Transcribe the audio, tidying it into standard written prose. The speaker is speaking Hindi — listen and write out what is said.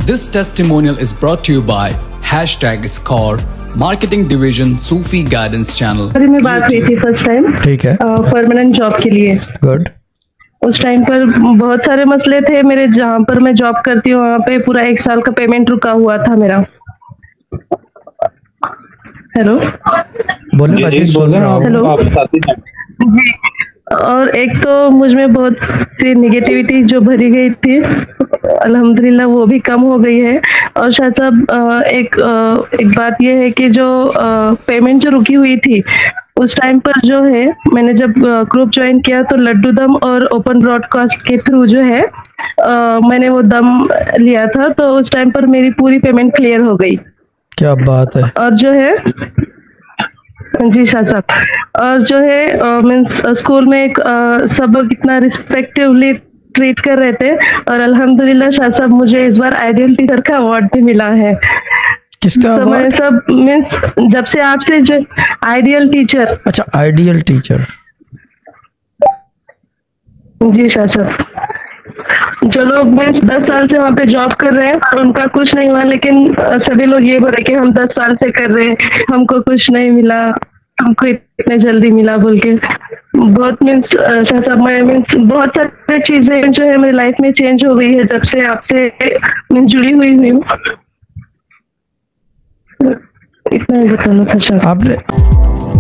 This testimonial is brought to you by #Score Marketing Division Sufi Guidance Channel. अरे मैं बात हुई थी फर्स्ट टाइम, ठीक है, परमानेंट जॉब के लिए। गुड। उस टाइम पर बहुत सारे मसले थे मेरे, जहाँ पर मैं जॉब करती हूँ वहाँ पे पूरा 1 साल का पेमेंट रुका हुआ था मेरा। हेलो, बोले बाजी, सुन रहा हूँ। हेलो जी। और एक तो मुझ में बहुत सी निगेटिविटी जो भरी गई थी, अल्हम्दुलिल्लाह वो भी कम हो गई है। और शायद साहब एक बात ये है कि जो पेमेंट जो रुकी हुई थी उस टाइम पर जो है, मैंने जब ग्रुप ज्वाइन किया तो लड्डू दम और ओपन ब्रॉडकास्ट के थ्रू जो है मैंने वो दम लिया था, तो उस टाइम पर मेरी पूरी पेमेंट क्लियर हो गई। क्या बात है। और जो है जी शाह साहब, और जो है मीन्स स्कूल में एक सब कितना रिस्पेक्टिवली ट्रीट कर रहे थे, और अल्हम्दुलिल्लाह शाह साहब मुझे इस बार आइडियल टीचर का अवार्ड भी मिला है। किसका अवार्ड? सब मीन्स जब से आपसे जो आइडियल टीचर। अच्छा, आइडियल टीचर। जी शाह साहब, जो लोग मीन्स 10 साल से वहाँ पे जॉब कर रहे हैं और उनका कुछ नहीं हुआ, लेकिन सभी लोग ये बोल रहे कि हम 10 साल से कर रहे हैं, हमको कुछ नहीं मिला, हमको इतने जल्दी मिला बोल के। बहुत मीन्स शाह साहब, मैं मीन्स बहुत सारी चीजें जो है मेरी लाइफ में चेंज हो गई है जब से आपसे मीन्स जुड़ी हुई हूँ। इतना ही बताना था शाह। आपने